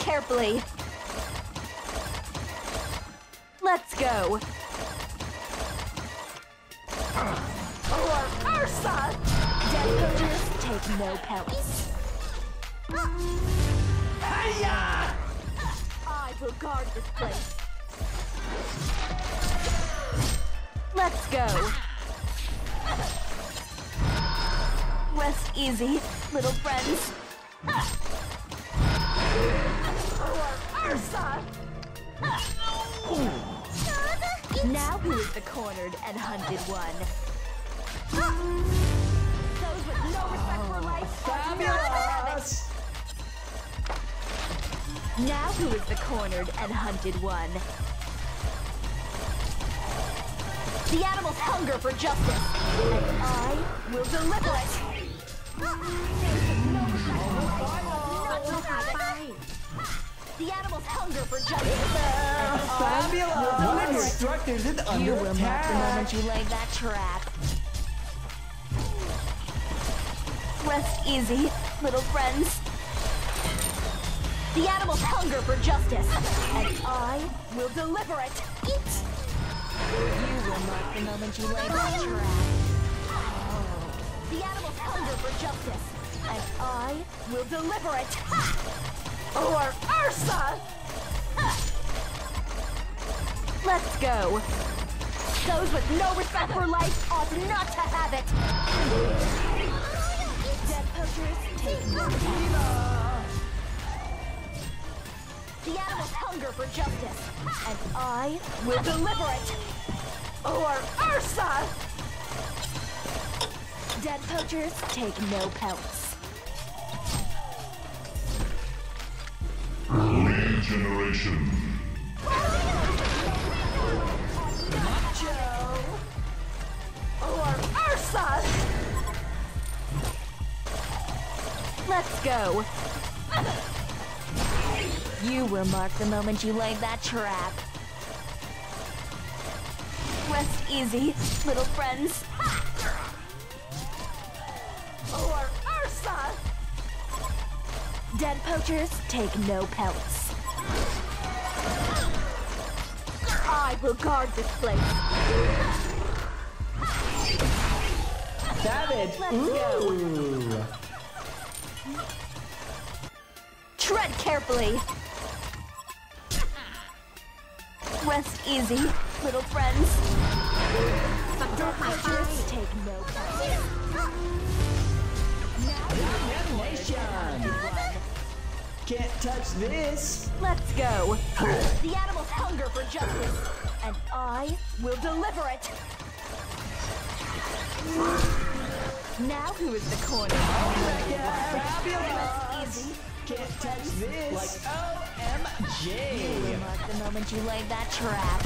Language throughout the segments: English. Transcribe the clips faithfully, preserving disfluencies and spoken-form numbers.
carefully. Let's go. Or Ursa! Dead poachers take no pelts. Hiya! I will guard this place. Let's go. Rest easy, little friends. Or Ursa! Now who is the cornered and hunted one? Those with no respect for life are not to have it. Fabulous! Now who is the cornered and hunted one? The animals hunger for justice, and I will deliver it. The animals hunger for justice. Fabulous! One of your structures is under You will mark the attack! moment you laid that trap. Rest easy, little friends. The animals hunger for justice, and I will deliver it. You will mark the moment you lay that trap. The animals hunger for justice, and I will deliver it. Or Ursa! Let's go. Those with no respect for life ought not to have it. Dead poachers take no time. The animals hunger for justice, and I will deliver it. Or Ursa! Dead poachers take no pelts. Regeneration. Macho! Or Ursa! Let's go. You will mark the moment you laid that trap. Rest easy, little friends. Or Ursa! Dead poachers take no pelts. I will guard this place. Savage! Let's go. Ooh! Tread carefully. Rest easy, little friends. Dead poachers take no pelts. Damnation! Can't touch this! Let's go. The animals hunger for justice, and I will deliver it. Now who is the corner? Fabulous! Easy. Can't touch this! Like O M You G! will mark the moment you laid that trap.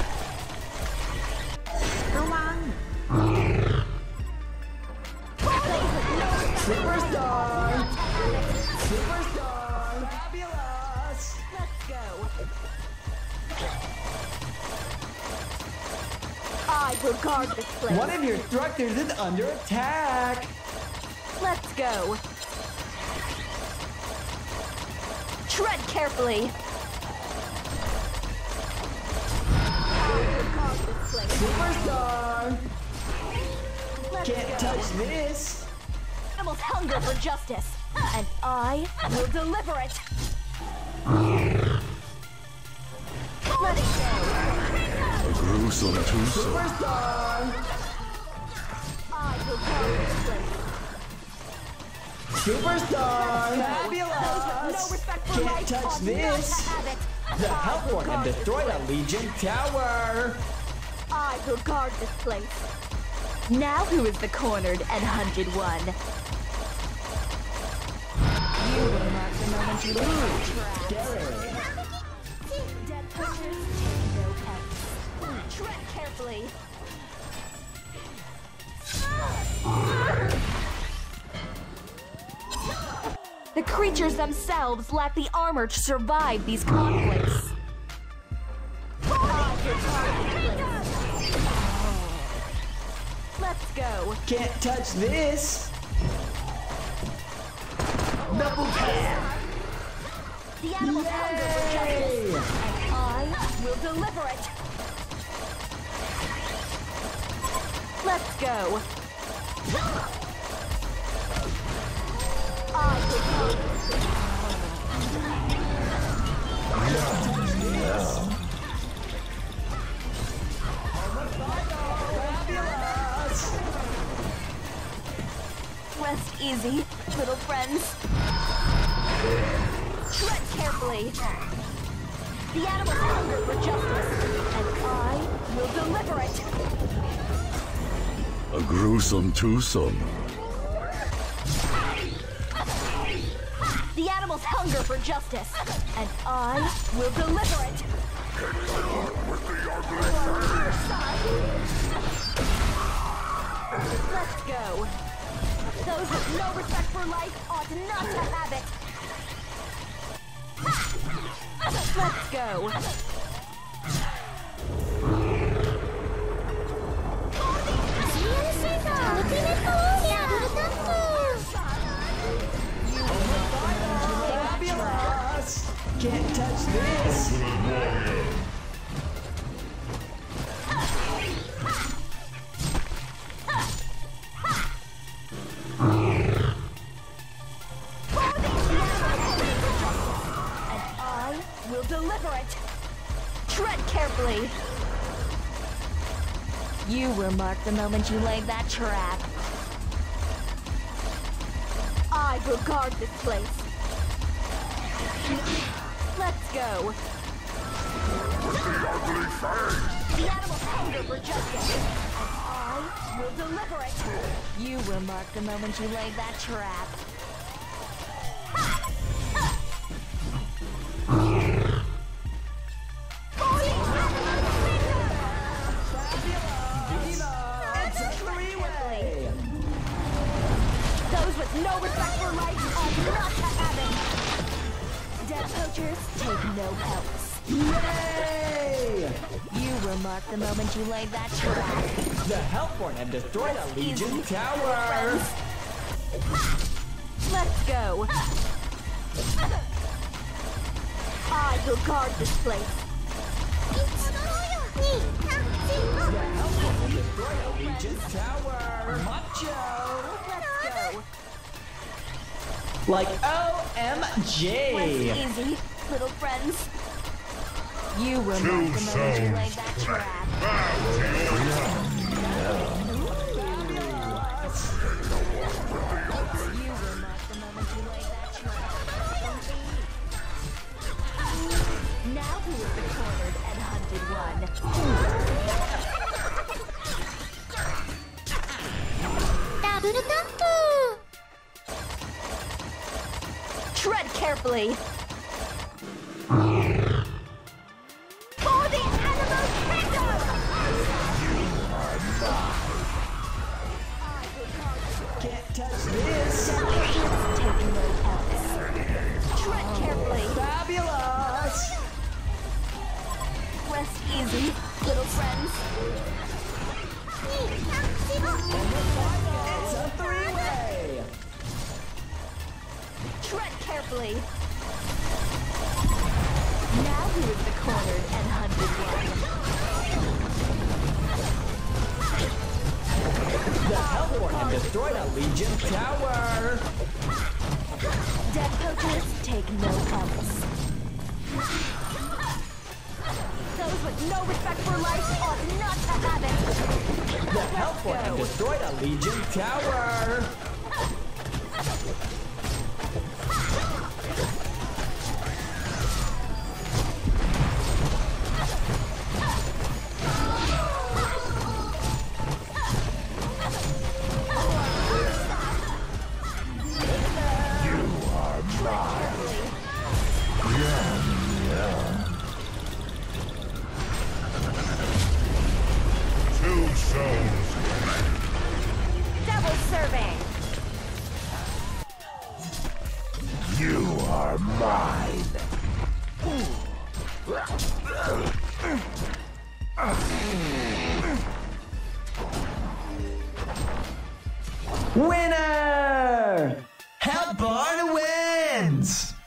Superstar! Superstar! Fabulous! Let's go. I will guard this place. One of your structures is under attack! Let's go. Tread carefully. I will guard this place. Superstar! Let's Can't go. touch this! Animals hunger for justice, and I will deliver it. Let it go. Gruesome twosome. Superstar! I will guard this place. Superstar! Those with no Fabulous! respect for Can't life touch ought not this. to have it. The I will Hellborn have guard this destroyed a place. Legion tower! I will guard this place. Now who is the cornered and hunted one? You will mark the moment you lose. Scary! Dead poachers take no pelts. Tread carefully. The creatures themselves lack the armor to survive these conflicts. Let's go. Can't touch this! Double tap! The animals hunger for justice, and I will deliver it. Let's go. I will Rest easy, little friends. Tread carefully. The animals hunger for justice, and I will deliver it. A gruesome twosome. The animals hunger for justice, and I will deliver it. Let's go. Those with no respect for life ought not to have it. Let's go. Fabulous! Can't touch this! Warrior. Will deliver it. Tread carefully. You were marked the moment you laid that trap. I will guard this place. Let's go. The animals hunger for justice, and I will deliver it. You were marked the moment you laid that trap. Those with no respect for life ought not to have it. Dead poachers take no pelts. Yay! You were marked the moment you laid that trap. The Hellborn have destroyed a Legion tower! Let's go. I will guard this place. The Hellborn have destroyed a Legion tower! Macho! Let's go. Like O M G! Rest easy, little friends. You were Two marked the moment you souls. laid that trap. Bow to your You were marked the moment you laid that trap. Now who is the cornered and hunted one? Tread carefully. For the animal kingdom! Can't touch this! Taking no else. Tread carefully. Fabulous! Rest easy, little friends. It's a three-way! Tread carefully. Now who is the cornered and hunted one? The Hellborn have destroyed a Legion tower! Dead poachers take no else. Those with no respect for life ought not to have it. The Hellborn have destroyed a Legion tower! two souls. Double serving. You are mine. Winner! Hellborn wins!